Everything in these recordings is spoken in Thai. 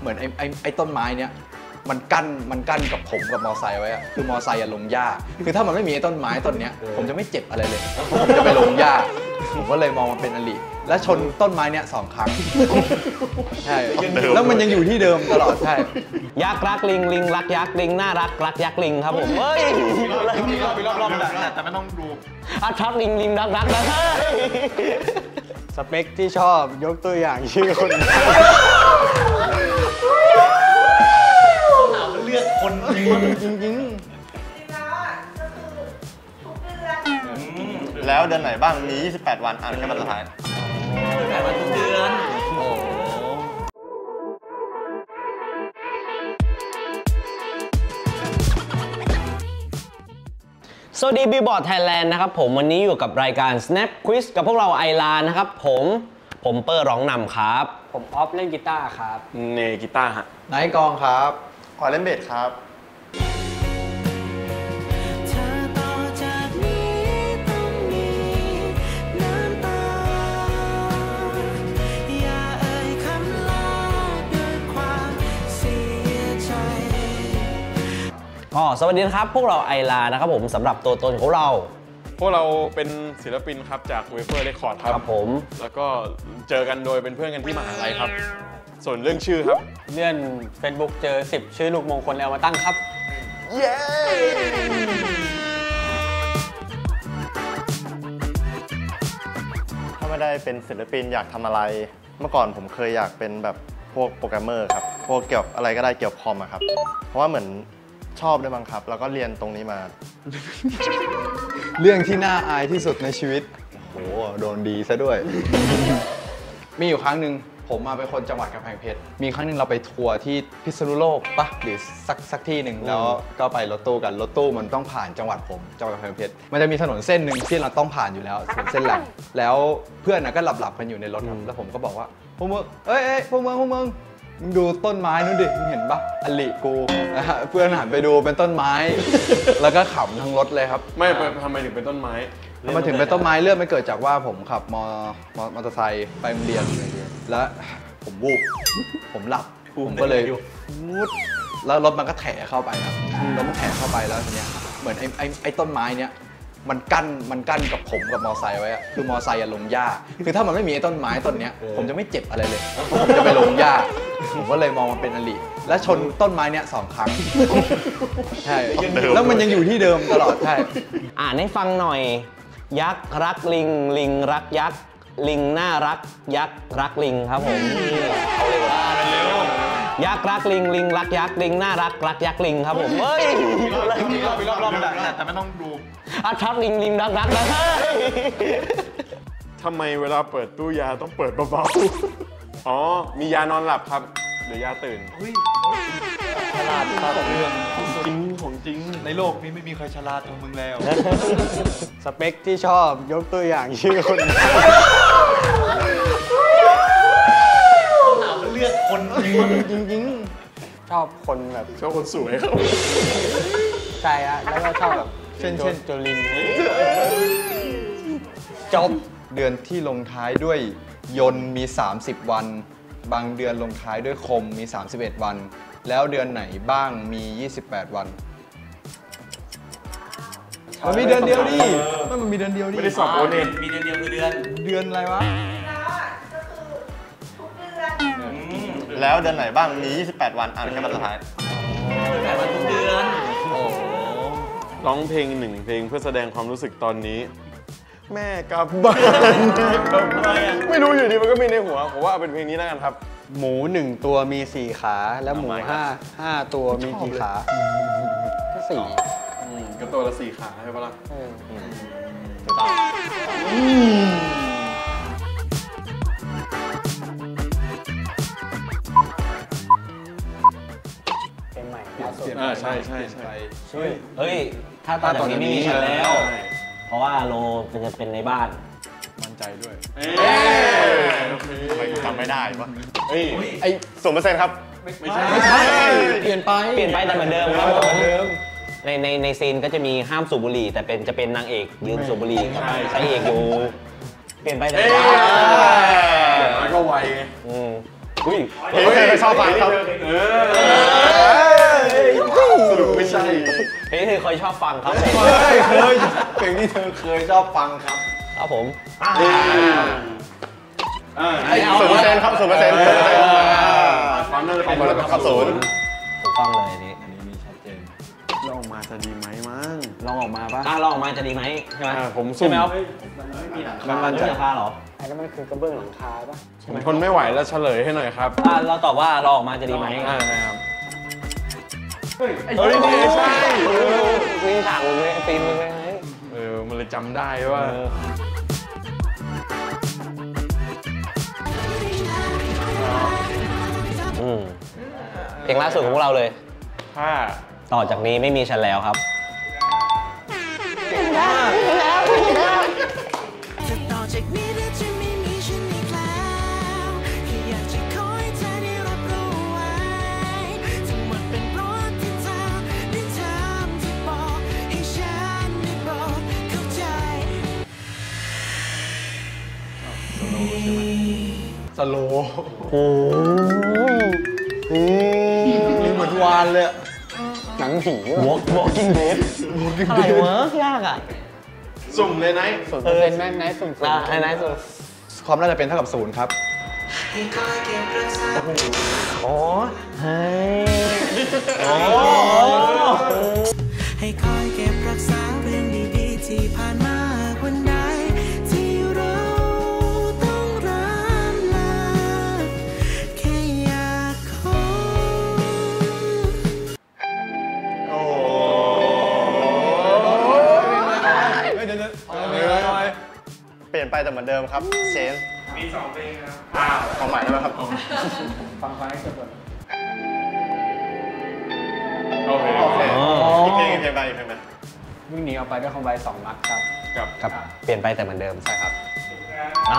เหมือนไอ้ต้นไม้เนี้ยมันกั้นกับผมกับมอไซค์ไว้อะคือมอไซค์ลงหญ้าคือถ้ามันไม่มีไอ้ต้นไม้ต้นเนี้ยผมจะไม่เจ็บอะไรเลยผมจะไปลงหญ้าผมก็เลยมองมันเป็นอลิและชนต้นไม้เนี้ย2 ครั้งใช่แล้วมันยังอยู่ที่เดิมตลอดใช่ยักษ์รักลิงลิงรักยักษ์ลิงน่ารักรักยักษ์ลิงครับผมเฮ้ยรอบแต่ไม่ต้องดูชักลิงลิงรักรักนะสเปคที่ชอบยกตัวอย่างชื่อคนเลือกคนจริงแล้วเดือนไหนบ้างมี28 วันอ่านแค่วันสุดท้าย 28 วันทุกเดือนสวัสดีบิลบอร์ดไทยแลนด์นะครับผมวันนี้อยู่กับรายการ Snap Quiz กับพวกเราไอลานะครับผมเปอร์ร้องนำครับผมออฟเล่นกีตาร์ครับเนกีตาร์ฮะไนท์กองครับขอเล่นเบสครับสวัสดีนะครับพวกเราไอลานะครับผมสำหรับตัวตนของเราพวกเราเป็นศิลปินครับจากเวเฟอร์เรคคอร์ดครับผมแล้วก็เจอกันโดยเป็นเพื่อนกันที่มหาลัยครับส่วนเรื่องชื่อครับเลื่อน Facebook เจอ10ชื่อลูกมงคลแล้วมาตั้งครับเย้ถ้าไม่ได้เป็นศิลปินอยากทำอะไรเมื่อก่อนผมเคยอยากเป็นแบบพวกโปรแกรมเมอร์ครับพวกเกี่ยวอะไรก็ได้เกี่ยวกับคอมครับเพราะว่าเหมือนชอบด้วยมั้งครับแล้วก็เรียนตรงนี้มาเรื่องที่น่าอายที่สุดในชีวิตโหโดนดีซะด้วย มีอยู่ครั้งหนึ่งผมมาเป็นคนจังหวัดกำแพงเพชรมีครั้งหนึ่งเราไปทัวร์ที่พิษณุโลกปะหรือสักที่หนึ่งแล้วก็ไปรถตู้กันรถตู้มันต้องผ่านจังหวัดผมจังหวัดกำแพงเพชรมันจะมีถนนเส้นหนึ่งที่เราต้องผ่านอยู่แล้วถนนเส้นหลักแล้วเพื่อนก็หลับกันอยู่ในรถครับแล้วผมก็บอกว่าพวกมึงพวกมึงดูต้นไม้นู่นดิมึงเห็นปะอลิกูเพื่อนหันไปดูเป็นต้นไม้แล้วก็ขำทั้งรถเลยครับไม่ทำไมถึงเป็นต้นไม้ทำไมถึงเป็นต้นไม้เรื่องมันเกิดจากว่าผมขับมอเตอร์ไซค์ไปโรงเรียนแล้วผมวูบผมหลับผมก็เลยวูดแล้วรถมันก็แถเข้าไปครับรถมันแถเข้าไปแล้วทีเนี้ยเหมือนไอ้ต้นไม้เนี้ยมันกั้นกับผมกับมอไซค์ไว้อะคือมอไซค์ลงหญ้าคือถ้ามันไม่มีไอ้ต้นไม้ต้นเนี้ยผมจะไม่เจ็บอะไรเลยผมจะไปลงหญ้าผมก็เลยมองมันเป็นอลิและชนต้นไม้เนี้ย2 ครั้งใช่แล้วมันยังอยู่ที่เดิมตลอดใช่อ่านให้ฟังหน่อยยักษ์รักลิงลิงรักยักษ์ลิงน่ารักยักษ์รักลิงครับผมเอาเลยยักษ์รักลิงลิงรักยักษ์ลิงน่ารักรักยักษ์ลิงครับผมเฮ้ยรอบแต่ไม่ต้องดูชักลิงลิงรักรักนะทำไมเวลาเปิดตู้ยาต้องเปิดเบาๆอ๋อมียานอนหลับครับเดี๋ยวยาตื่นฉลาดครับเรื่องของจริงในโลกนี้ไม่มีใครฉลาดเท่ามึงแล้วสเปคที่ชอบยกตัวอย่างชื่อคนเลือกคนจริงชอบคนแบบชอบคนสวยครับใช่ฮะแล้วก็ชอบแบบเช่นโจลินจบเดือนที่ลงท้ายด้วยยนต์มี30 วันบางเดือนลงท้ายด้วยคมมี31 วันแล้วเดือนไหนบ้างมี28 วันมันมีเดือนเดียวดิมันมีเดือนเดียวดิไม่ได้สอบโอเน็ตมีเดือนเดียวคือเดือนอะไรวะแล้วเดือนไหนบ้างมี28 วันอ่านแค่วันสุดท้าย 28 วันทุกเดือนร้องเพลง1 เพลงเพื่อแสดงความรู้สึกตอนนี้แม่กลับบ้านไม่รู้อยู่ดีมันก็มีในหัวผมว่าเป็นเพลงนี้แล้วกันครับหมู1 ตัวมี4 ขาแล้วหมู5 ตัวมีกี่ขาก็4 ก็ตัวละ4 ขาใช่ปะล่ะเป็นใหม่ใช่เฮ้ยถ้าตอนนี้ไม่มีฉันแล้วเพราะว่าโลจะเป็นในบ้านมั่นใจด้วยทำไมกูทำไม่ได้ปะไอ้ 0%ครับไม่ใช่เปลี่ยนไปแต่เหมือนเดิมครับในซีนก็จะมีห้ามสูบบุหรี่แต่จะเป็นนางเอกยืนสูบบุหรี่พระเอกอยู่เปลี่ยนไปแต่ก็ไวไงอุ้ยเพลงที่ชอบฟังครับสรุปไม่ใช่เพลงที่เคยชอบฟังครับเคยเพลงที่เธอเคยชอบฟังครับครับผม 0%ครับ0% ความน่าจะขอเป็งนมันครับศูนย์ถูกต้องเลยอันนี้ลองมาจะดีไหมมั้งลองออกมาปะลองออกมาจะดีไหมใช่ไหมผมใช่สุ่มไหมครับมันจะราคาเหรอไอ้นั่นมันคือกระเบื้องหลังคาปะผมทนไม่ไหวแล้วเฉลยให้หน่อยครับเราตอบว่าลองออกมาจะดีไหมนะครับเฮ้ยนี่ใช่มีฉากมึงเลยตีนมึงเลยมันเลยจำได้ว่าเพลงล่าสุดของพวกเราเลยถ้าต่อจากนี้ไม่มีฉันแล้วครับจะต่อจากนี้แล้วจะไม่มีฉันอีกแล้วแค่อยากจะขอให้เธอได้รับรู้ไว้ทั้งหมดเป็นเพราะที่เธอได้ทำที่บอกให้ฉันได้โปรดเข้าใจสโลว์นี่เหมือนวานเลยอะหนังผี Walking Dead อะไรวะยากอ่ะสุ่มเลยนะ 0%แม่นไหนสุ่มไอ้นายสุดความน่าจะเป็นเท่ากับ0ครับโอ้เฮ้ยให้คอยเก็บรักษาเรื่องดีๆที่ผ่านมาวันใดที่เราต้องร่ำลาแค่อยากขอเปลี่ยนไปแต่เหมือนเดิมครับเชนมี2เพลงครับของใหม่แล้วครับฟังให้จบก่อนโอเคโอเคอีกเพลงไปอีกเพลงไปวิ่งหนีออกไปด้วยคอมไบ2 นัดครับกับเปลี่ยนไปแต่เหมือนเดิมใช่ครับอ่า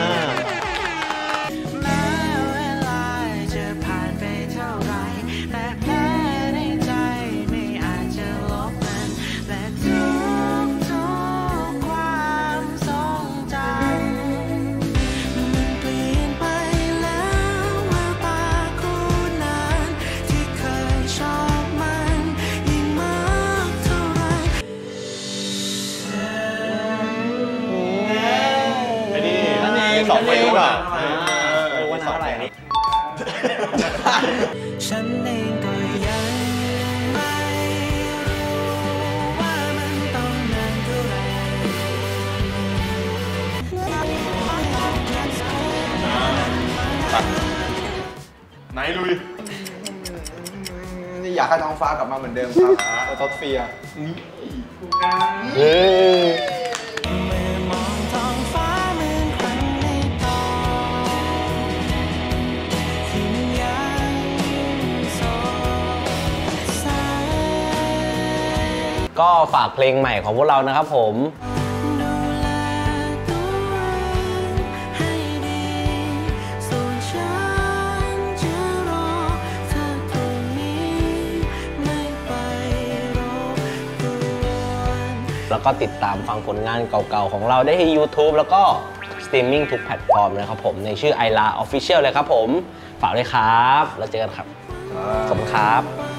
แม้เวลาจะผ่านไปเท่าไรแต่แผลในใจไม่อาจจะลบมันและทุกความทรงจำมันเปลี่ยนไปแล้วแววตาคู่นั้นที่เคยชอบมันยิ่งมากเท่าไรไอ้นี่2เพลงหรือเปล่าวันเท่าไหร่นี่ฉันเองก็ยังไม่รู้ว่ามันต้องนานเท่าไหร่ไหนลุยนี่อยากให้ท้องฟ้ากลับมาเหมือนเดิมครับท็อปเฟียเฮ้ยเมื่อมองท้องฟ้าเหมือนครั้งในตอนที่มันยังสดใสก็ฝากเพลงใหม่ของพวกเรานะครับผมดูแลตัวเองให้ดี ส่วนฉันจะรอเธอตรงนี้ไม่ไปรบกวนแล้วก็ติดตามฟังผลงานเก่าๆของเราได้ที่ YouTube แล้วก็สตรีมมิ่งทุกแพลตฟอร์มนะครับผมในชื่อ iLa Official เลยครับผม ฝากด้วยครับ แล้วเจอกันครับ ขอบคุณครับ